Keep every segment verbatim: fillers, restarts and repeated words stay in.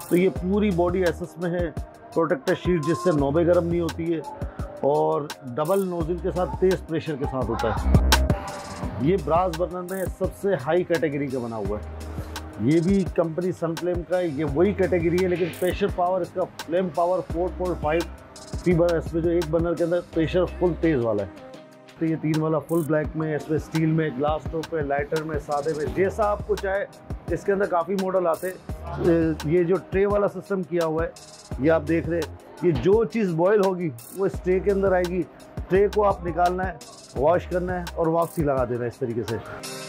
तो ये पूरी बॉडी एसएस में है, प्रोटेक्टर शीट जिससे नोबे गर्म नहीं होती है और डबल नोजल के साथ तेज़ प्रेशर के साथ होता है। ये ब्रास बर्नर में सबसे हाई कैटेगरी का बना हुआ है। ये भी कंपनी सनफ्लेम का, ये वही कैटेगरी है, लेकिन प्रेशर पावर इसका flame power four point five three burner, इसमें जो एक बर्नर के अंदर प्रेशर फुल तेज़ वाला है। तो ये तीन वाला फुल ब्लैक में, इसमें स्टील में, ग्लास टॉप पे, लाइटर में, सादे में, जैसा आपको चाहे। इसके अंदर काफ़ी मॉडल आते हैं। ये जो ट्रे वाला सिस्टम किया हुआ है, ये आप देख रहे हैं, ये जो चीज़ बॉयल होगी वो इस ट्रे के अंदर आएगी। ट्रे को आप निकालना है, वॉश करना है और वापसी लगा देना है इस तरीके से।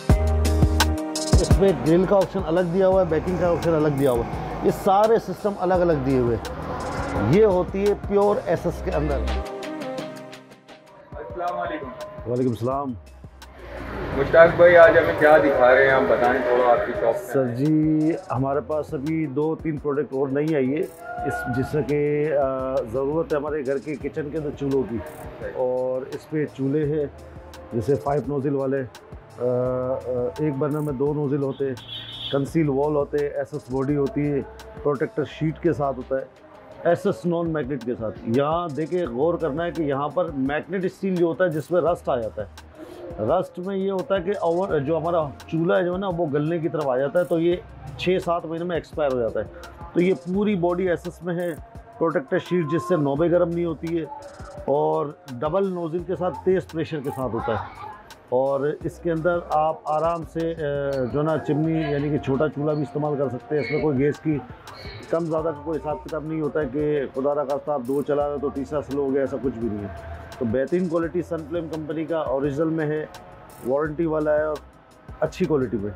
इसमें ग्रिल का ऑप्शन अलग दिया हुआ है, बेकिंग का ऑप्शन अलग दिया हुआ है। ये सारे सिस्टम अलग अलग दिए हुए हैं। ये होती है प्योर एसएस के अंदर। वालेकुम सलाम। मुश्ताक भाई, आज हमें क्या दिखा रहे हैं, आप बताएं थोड़ा आपकी शॉप। सर जी, हमारे पास अभी दो तीन प्रोडक्ट और नहीं आई है, इस जिससे कि ज़रूरत है हमारे घर के किचन के अंदर चूल्हों की। और इस पे चूल्हे हैं जैसे फाइव नोज़िल वाले, एक बर्नर में दो नोज़िल होते हैं, कंसील वॉल होते हैं, एसएस बॉडी होती है, प्रोटेक्टर शीट के साथ होता है, एसएस नॉन मैग्नेट के साथ। यहाँ देखिए, गौर करना है कि यहाँ पर मैग्नेट स्टील जो होता है जिसमें रस्ट आ जाता है। रस्ट में ये होता है कि ओवर जो हमारा चूल्हा है जो है ना, वो गलने की तरफ आ जाता है, तो ये छः सात महीने में एक्सपायर हो जाता है। तो ये पूरी बॉडी एसएस में है, प्रोटेक्टर शीट जिससे नोबे गर्म नहीं होती है और डबल नोज़िल के साथ तेज़ प्रेशर के साथ होता है। और इसके अंदर आप आराम से जो ना चिमनी यानी कि छोटा चूल्हा भी इस्तेमाल कर सकते हैं। इसमें कोई गैस की कम ज़्यादा का कोई हिसाब किताब नहीं होता है कि खुदा ना खास्ता आप दो चला रहे तो तीसरा स्लो हो गया, ऐसा कुछ भी नहीं है। तो बेहतरीन क्वालिटी सनफ्लेम कंपनी का ओरिजिनल में है, वारंटी वाला है और अच्छी क्वालिटी में।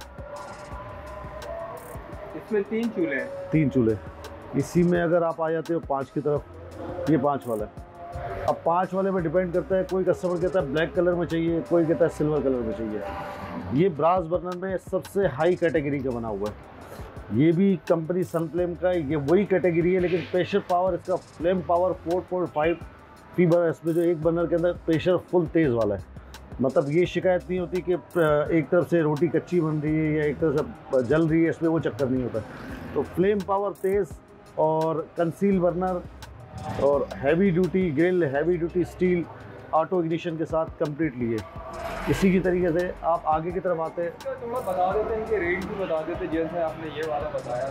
इसमें तीन चूल्हे हैं। तीन चूल्हे इसी में अगर आप आ जाते हो पाँच की तरफ, ये पाँच वाला है। अब पाँच वाले में डिपेंड करता है, कोई कस्टमर कहता है ब्लैक कलर में चाहिए, कोई कहता है सिल्वर कलर में चाहिए। ये ब्रास बर्नर में सबसे हाई कैटेगरी का बना हुआ है। ये भी कंपनी सनफ्लेम का, ये वही कैटेगरी है, लेकिन प्रेशर पावर इसका flame power four point five three burner, इसमें जो एक बर्नर के अंदर प्रेशर फुल तेज़ वाला है। मतलब ये शिकायत नहीं होती कि एक तरफ से रोटी कच्ची बन रही है या एक तरफ से जल रही है, इसमें वो चक्कर नहीं होता। तो फ्लेम पावर तेज़ और कंसील बर्नर और heavy duty grill, heavy duty steel, auto ignition के साथ कंप्लीटली है। इसी की तरीके से आप आगे की तरफ आते हैं। थोड़ा बता देते हैं कि रेट भी बता देते, जैसे आपने ये वाला बताया।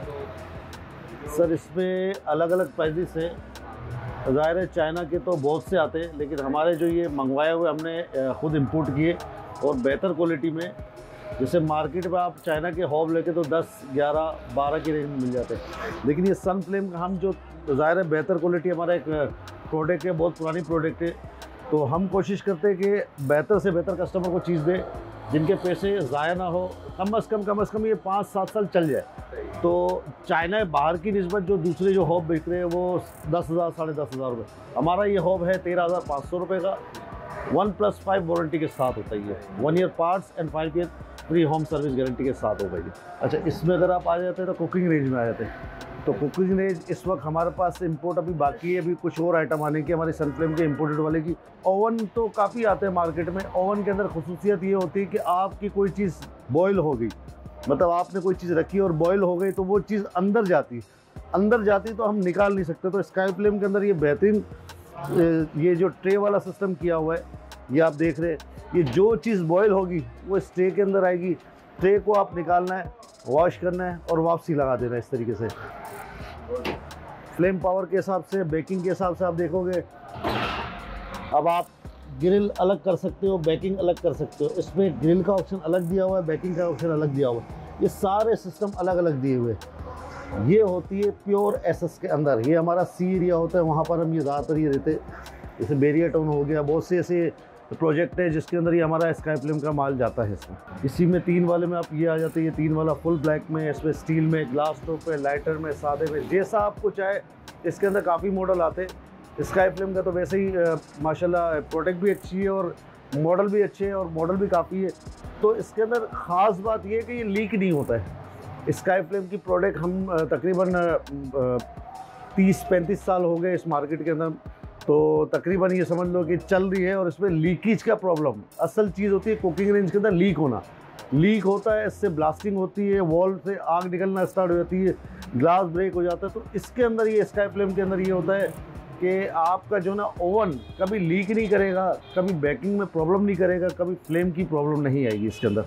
तो सर इसमें अलग अलग प्राइजेस हैं। ज़ाहिर है चाइना के तो बहुत से आते हैं, लेकिन हमारे जो ये मंगवाए हुए हमने ख़ुद इंपोर्ट किए और बेहतर क्वालिटी में। जैसे मार्केट में आप चाइना के हॉब लेके तो दस ग्यारह बारह की रेंज में मिल जाते हैं, लेकिन ये सनफ्लेम का हम जो ज़ाहिर है बेहतर क्वालिटी हमारा एक प्रोडक्ट है, बहुत पुरानी प्रोडक्ट है, तो हम कोशिश करते हैं कि बेहतर से बेहतर कस्टमर को चीज़ दें, जिनके पैसे ज़ाया ना हो, कम अज़ कम कम अज़ कम ये पाँच सात साल चल जाए। तो चाइना बाहर की निस्बत जो दूसरे जो हॉब बिक रहे हैं वो दस हज़ार साढ़े दस हज़ार रुपये, हमारा ये हॉब है तेरह हज़ार पाँच सौ रुपये का। वन प्लस फाइव वारंटी के साथ होता है, ये one year parts and five year free home service guarantee के साथ होगा ये। अच्छा, इसमें अगर आप आ जाते हैं तो कुकिंग रेंज में आ जाते हैं। तो कुकिंग रेंज इस वक्त हमारे पास इंपोर्ट अभी बाकी है, अभी कुछ और आइटम आने की हमारी सनफ्लेम के इंपोर्टेड वाले की। ओवन तो काफ़ी आते हैं मार्केट में। ओवन के अंदर खुसूसियत ये होती है कि आपकी कोई चीज़ बॉयल हो गई, मतलब आपने कोई चीज़ रखी और बॉयल हो गई, तो वो चीज़ अंदर जाती अंदर जाती तो हम निकाल नहीं सकते। तो स्काई फ्लेम के अंदर ये बेहतरीन ये जो ट्रे वाला सिस्टम किया हुआ है, ये आप देख रहे हैं, ये जो चीज़ बॉयल होगी वो इस ट्रे के अंदर आएगी। ट्रे को आप निकालना है, वॉश करना है और वापसी लगा देना है इस तरीके से। फ्लेम पावर के हिसाब से, बेकिंग के हिसाब से आप देखोगे, अब आप ग्रिल अलग कर सकते हो, बेकिंग अलग कर सकते हो। इसमें ग्रिल का ऑप्शन अलग दिया हुआ है, बेकिंग का ऑप्शन अलग दिया हुआ है। ये सारे सिस्टम अलग अलग दिए हुए हैं। ये होती है प्योर एसएस के अंदर। ये हमारा सी एरिया होता है, वहाँ पर हम ये ज़्यादातर ये रहते, जैसे बेरिया टाउन हो गया, बहुत से ऐसे प्रोजेक्ट है जिसके अंदर ये हमारा स्काई फ्लेम का माल जाता है। इसमें इसी में तीन वाले में आप ये आ जाते हैं, ये तीन वाला फुल ब्लैक में, इसमें स्टील में, ग्लास टॉप पे, लाइटर में, सादे में, जैसा आपको चाहे। इसके अंदर काफ़ी मॉडल आते हैं। स्काई फ्लेम का तो वैसे ही माशाल्लाह प्रोडक्ट भी अच्छी है और मॉडल भी अच्छे हैं और मॉडल भी काफ़ी है। तो इसके अंदर ख़ास बात ये है कि ये लीक नहीं होता है। स्काई फ्लेम की प्रोडक्ट हम तकरीबन तीस पैंतीस साल हो गए इस मार्केट के अंदर, तो तकरीबन ये समझ लो कि चल रही है। और इसमें लीकेज का प्रॉब्लम असल चीज़ होती है कुकिंग रेंज के अंदर, लीक होना। लीक होता है, इससे ब्लास्टिंग होती है, वॉल से आग निकलना स्टार्ट हो जाती है, ग्लास ब्रेक हो जाता है। तो इसके अंदर ये स्काई फ्लेम के अंदर ये होता है कि आपका जो ना ओवन कभी लीक नहीं करेगा, कभी बेकिंग में प्रॉब्लम नहीं करेगा, कभी फ्लेम की प्रॉब्लम नहीं आएगी इसके अंदर।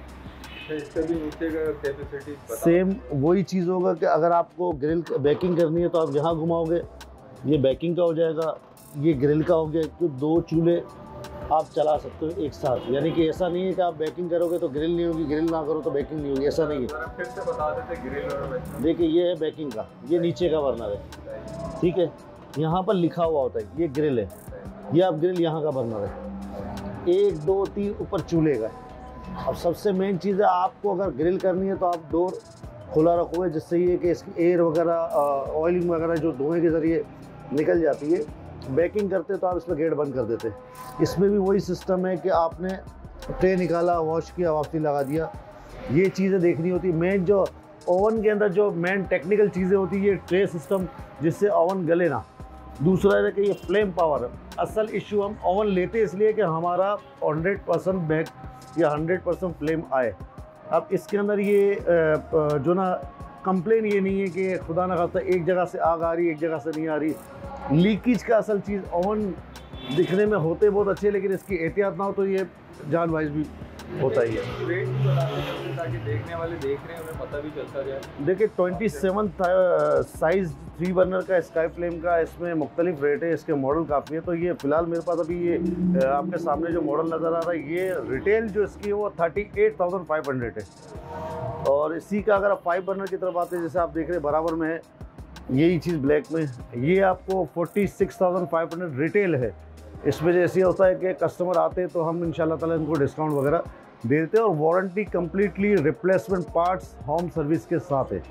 इसका भी नीचे का कैपेसिटी सेम वही चीज़ होगा कि अगर आपको ग्रिल बेकिंग करनी है तो आप यहाँ घुमाओगे, ये बेकिंग का हो जाएगा, ये ग्रिल का हो गया। तो दो चूल्हे आप चला सकते हो एक साथ, यानी कि ऐसा नहीं है कि आप बेकिंग करोगे तो ग्रिल नहीं होगी, ग्रिल ना करो तो बेकिंग नहीं होगी, ऐसा नहीं है। फिर से बता देते ग्रिल और देखिए ये है बेकिंग का, ये नीचे का बर्नर है, ठीक है। यहाँ पर लिखा हुआ होता है ये ग्रिल है, ये आप ग्रिल यहाँ का बर्नर है। एक दो तीन ऊपर चूल्हे का। अब सबसे मेन चीज़ है, आपको अगर ग्रिल करनी है तो आप डोर खुला रखोगे, जिससे ये कि इसकी एयर वगैरह ऑयलिंग वगैरह जो धुएँ के ज़रिए निकल जाती है। बेकिंग करते तो आप इसमें गेट बंद कर देते। इसमें भी वही सिस्टम है कि आपने ट्रे निकाला, वॉश किया, वापसी लगा दिया। ये चीज़ें देखनी होती है। मेन जो ओवन के अंदर जो मेन टेक्निकल चीज़ें होती है, ये ट्रे सिस्टम, जिससे ओवन गले ना। दूसरा है कि ये फ्लेम पावर। असल इशू हम ओवन लेते इसलिए कि हमारा हंड्रेड परसेंट बेक या हंड्रेड परसेंट फ्लेम आए। अब इसके अंदर ये जो ना कंप्लेन ये नहीं है कि खुदा ना खास्ता एक जगह से आग आ रही, एक जगह से नहीं आ रही। लीकेज का असल चीज़, ओवन दिखने में होते बहुत अच्छे, लेकिन इसकी एहतियात ना हो तो ये जान वाइज भी होता ही है। रेट भी बता दें ताकि देखने वाले देख रहे हैं उन्हें पता भी चलता जाए। देखिए twenty seven size three burner का स्काई फ्लेम का, इसमें मुख्तलिफ रेट है, इसके मॉडल काफ़ी है। तो ये फ़िलहाल मेरे पास अभी ये आपके सामने जो मॉडल नज़र आ रहा है, ये रिटेल जो इसकी है वो thirty eight thousand five hundred है। और इसी का अगर आप फाइव बर्नर की तरफ आते हैं, जैसे आप देख रहे हैं बराबर में है यही चीज़ ब्लैक में, ये आपको forty six thousand five hundred retail है। इसमें जैसे होता है कि कस्टमर आते हैं तो हम इंशाल्लाह ताला इनको डिस्काउंट वगैरह दे देते हैं। और warranty completely replacement parts home service के साथ है।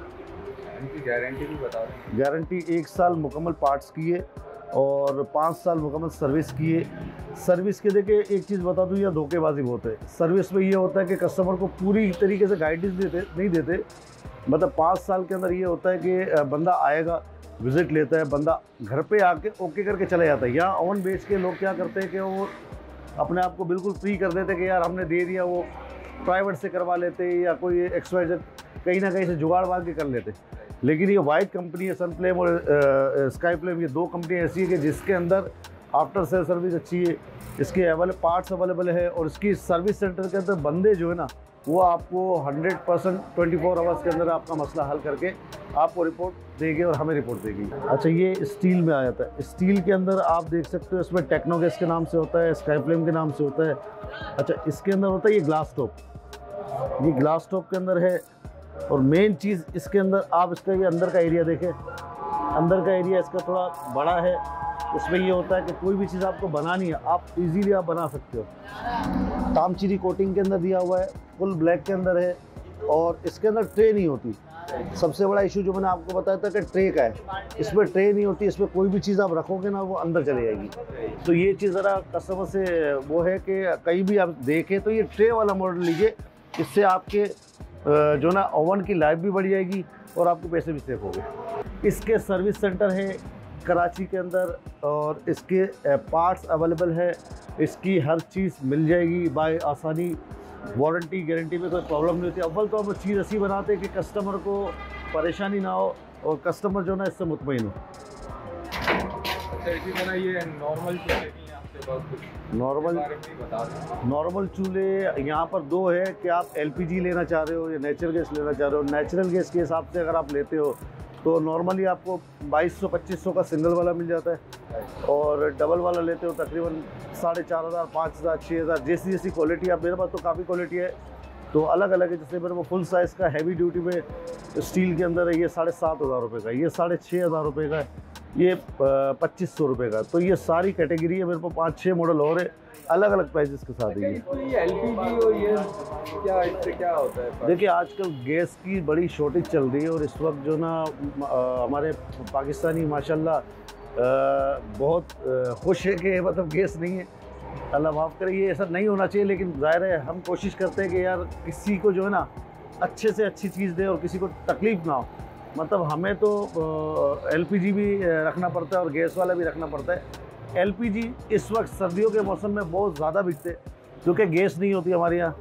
इनकी गारंटी भी बता दें। गारंटी एक साल मुकम्मल पार्ट्स की है और पाँच साल मुकम्मल सर्विस की है। सर्विस के देखिए एक चीज़ बता दूँ, या धोखेबाजी बहुत है सर्विस में। ये होता है कि कस्टमर को पूरी तरीके से गाइडेंस देते नहीं देते। मतलब पाँच साल के अंदर ये होता है कि बंदा आएगा, विज़िट लेता है, बंदा घर पे आके ओके करके चला जाता है। यहाँ ओवन बेच के लोग क्या करते हैं कि वो अपने आप को बिल्कुल फ्री कर देते कि यार हमने दे दिया, वो प्राइवेट से करवा लेते या कोई एक्सवाइजेड कहीं ना कहीं से जुगाड़ मार के कर लेते। लेकिन ये वाइट कंपनी है, सन फ्लेम और स्काई फ्लेम, ये दो कंपनी ऐसी है कि जिसके अंदर आफ्टर सेल सर्विस अच्छी है, इसके अवेलेबल पार्ट्स अवेलेबल है, और इसकी सर्विस सेंटर के अंदर बंदे जो है ना वो आपको hundred percent twenty four hours के अंदर आपका मसला हल करके आपको रिपोर्ट देंगे और हमें रिपोर्ट देगी। अच्छा, ये स्टील में आ जाता है। स्टील के अंदर आप देख सकते हो इसमें टेक्नोगैस के नाम से होता है, स्काई फ्लेम के नाम से होता है। अच्छा, इसके अंदर होता है ये ग्लास टॉप, ये ग्लास टॉप के अंदर है। और मेन चीज़ इसके अंदर आप इसका ये अंदर का एरिया देखें, अंदर का एरिया इसका थोड़ा बड़ा है। इसमें ये होता है कि कोई भी चीज़ आपको बनानी है, आप इजीली आप बना सकते हो। तामचीरी कोटिंग के अंदर दिया हुआ है, फुल ब्लैक के अंदर है, और इसके अंदर ट्रे नहीं होती। सबसे बड़ा इशू जो मैंने आपको बताया था कि ट्रे का है, इसमें ट्रे नहीं होती। इसमें कोई भी चीज़ आप रखोगे ना वो अंदर चली जाएगी। तो ये चीज़ ज़रा कस्टमर से वो है कि कहीं भी आप देखें तो ये ट्रे वाला मॉडल लीजिए, इससे आपके जो ना ओवन की लाइफ भी बढ़ जाएगी और आपके पैसे भी सेव होंगे। इसके सर्विस सेंटर है कराची के अंदर, और इसके पार्ट्स अवेलेबल है, इसकी हर चीज़ मिल जाएगी बाय आसानी। वारंटी गारंटी में कोई प्रॉब्लम नहीं होती। अव्वल तो हम चीज़ ऐसी बनाते हैं कि कस्टमर को परेशानी ना हो और कस्टमर जो ना इससे मुतमईन हो। अच्छा, इसी तरह ये नॉर्मल चूल्हे भी आपके पास कुछ नॉर्मल बता दें। नॉर्मल चूल्हे यहाँ पर दो है कि आप एलपीजी लेना चाह रहे हो या नेचुरल गैस लेना चाह रहे हो। नेचुरल गैस के हिसाब से अगर आप लेते हो तो नॉर्मली आपको बाईस सौ पच्चीस सौ का सिंगल वाला मिल जाता है, और डबल वाला लेते हो तकरीबन साढ़े चार हज़ार पाँच हज़ार छः हज़ार जैसी जैसी क्वालिटी। आप मेरे पास तो काफ़ी क्वालिटी है, तो अलग अलग है। जैसे मेरे को फुल साइज़ का हैवी ड्यूटी में स्टील के अंदर है, ये साढ़े सात हज़ार रुपये का, ये साढ़े छः हज़ार रुपये का, ये पच्चीस सौ रुपये का। तो ये सारी कैटेगरी है, मेरे को पाँच छः मॉडल और है अलग अलग प्राइजेस के साथ है। ये एलपीजी और ये क्या, इससे क्या होता है? देखिए आजकल गैस की बड़ी शॉर्टेज चल रही है, और इस वक्त जो ना हमारे पाकिस्तानी माशाल्लाह बहुत खुश है कि मतलब गैस नहीं है। अल्लाह माफ़ करे, ये ऐसा नहीं होना चाहिए, लेकिन ज़ाहिर है हम कोशिश करते हैं कि यार किसी को जो है ना अच्छे से अच्छी चीज़ दे और किसी को तकलीफ़ ना हो। मतलब हमें तो एलपीजी भी रखना पड़ता है और गैस वाला भी रखना पड़ता है। एलपीजी इस वक्त सर्दियों के मौसम में बहुत ज़्यादा बिकते, क्योंकि गैस नहीं होती हमारे यहाँ,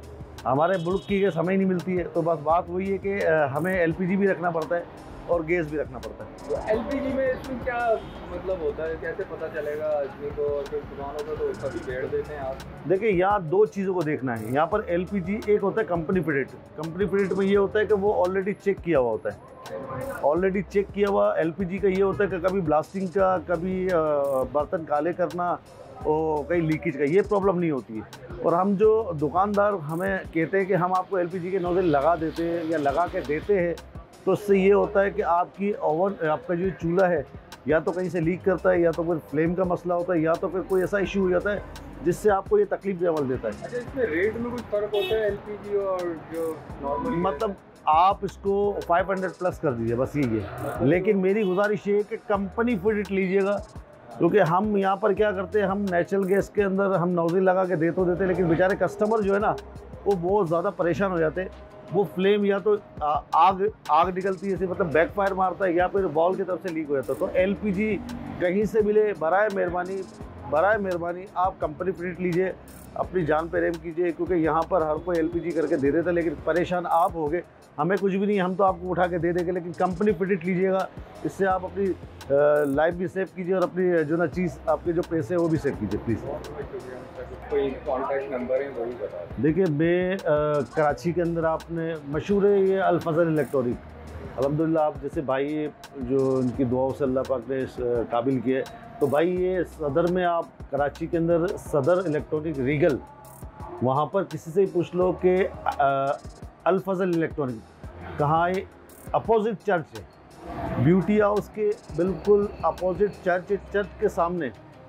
हमारे मुल्क की गैस हमें ही नहीं मिलती है, तो बस बात वही है कि हमें एलपीजी भी रखना पड़ता है और गैस भी रखना पड़ता है। तो एलपीजी में इसमें क्या मतलब होता है, कैसे पता चलेगा आदमी को? जो दुकानों पर तो कभी भेड़ देते हैं आप। देखिए यहाँ दो चीज़ों को देखना है। यहाँ पर एलपीजी एक होता है कंपनी फिटेड। कंपनी फिटेड में ये होता है कि वो ऑलरेडी चेक किया हुआ होता है। ऑलरेडी चेक किया हुआ एलपीजी का ये होता है कि कभी ब्लास्टिंग का, कभी बर्तन काले करना और कहीं लीकेज का, ये प्रॉब्लम नहीं होती है। और हम जो दुकानदार हमें कहते हैं कि हम आपको एलपीजी के नोजल लगा देते हैं या लगा के देते हैं, तो उससे ये होता है कि आपकी ओवन, आपका जो चूल्हा है, या तो कहीं से लीक करता है, या तो फिर फ्लेम का मसला होता है, या तो फिर कोई ऐसा इशू हो जाता है जिससे आपको ये तकलीफ अमल देता है। अच्छा, इसमें रेट में कुछ फ़र्क होता है एलपीजी और जो नॉर्मल? मतलब आप इसको पाँच सौ प्लस कर दीजिए, बस यही है। लेकिन मेरी गुजारिश ये है कि कंपनी फिटेड लीजिएगा, क्योंकि हम यहाँ पर क्या करते हैं, हम नेचुरल गैस के अंदर हम नोजल लगा के दे तो देते, लेकिन बेचारे कस्टमर जो है ना, वो बहुत ज़्यादा परेशान हो जाते हैं। वो फ्लेम या तो आग आग निकलती है, मतलब बैकफायर मारता है, या फिर बॉल की तरफ से लीक हो जाता है। तो एलपीजी कहीं से मिले, बराए मेहरबानी बराए मेहरबानी आप कंपनी फिटेड लीजिए, अपनी जान पे रहम कीजिए, क्योंकि यहाँ पर हर कोई एलपीजी करके दे देता है, लेकिन परेशान आप होगे। हमें कुछ भी नहीं, हम तो आपको उठा के दे देंगे, लेकिन कंपनी फिटेड लीजिएगा। इससे आप अपनी लाइफ भी सेव कीजिए और अपनी जो ना चीज़, आपके जो पैसे हैं वो भी सेव कीजिए प्लीज़। कोई कॉन्टैक्ट नंबर है वही बता दें। देखिए मैं कराची के अंदर, आपने मशहूर है ये अल फज़ल इलेक्ट्रॉनिक। अल्हम्दुलिल्लाह आप जैसे भाई जो उनकी दुआओं से अल्लाह पाक ने काबिल किए, तो भाई ये सदर में, आप कराची के अंदर सदर इलेक्ट्रॉनिक रीगल, वहाँ पर किसी से ही पूछ लो कि अल फज़ल इलेक्ट्रॉनिक कहाँ है, अपोजिट चर्च है, ब्यूटी हाउस के बिल्कुल अपोजिट चर्च है। चर्च के सामने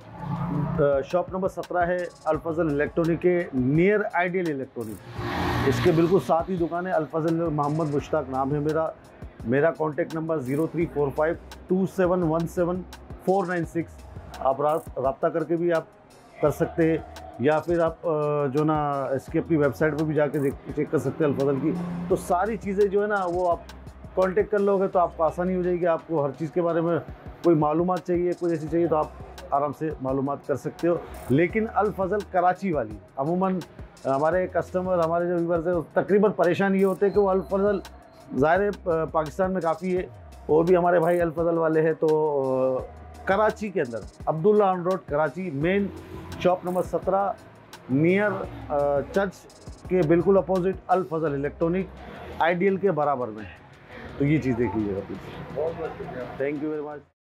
शॉप नंबर सत्रह है अल फज़ल इलेक्ट्रॉनिक के नियर आइडियल इलेक्ट्रॉनिक। इसके बिल्कुल साथ ही दुकान है। अल फज़ल मोहम्मद मुश्ताक नाम है मेरा। मेरा contact number zero three four five two seven one seven four nine six. आप रब्ता करके भी आप कर सकते हैं, या फिर आप जो ना इसकी अपनी वेबसाइट पर भी जाके चेक कर सकते हैं अल फज़ल की। तो सारी चीज़ें जो है ना, वो आप कांटेक्ट कर लोगे तो आपको आसानी हो जाएगी। आपको हर चीज़ के बारे में कोई मालूमात चाहिए, कोई ऐसी चाहिए, तो आप आराम से मालूमात कर सकते हो। लेकिन अल फज़ल कराची वाली, अमूमन हमारे कस्टमर, हमारे जो व्यूअर्स हैं, तकरीबन परेशान ये होते हैं कि वो अल फज़ल ज़ाहिर पाकिस्तान में काफ़ी है, और भी हमारे भाई अल फज़ल वाले हैं। तो कराची के अंदर Abdullah on road Karachi, main shop number सत्रह नियर चर्च के बिल्कुल opposite Al Fazal electronic, ideal के बराबर में। तो ये चीज़ देख लीजिएगा प्लीज़। बहुत बहुत शुक्रिया। Thank you very much.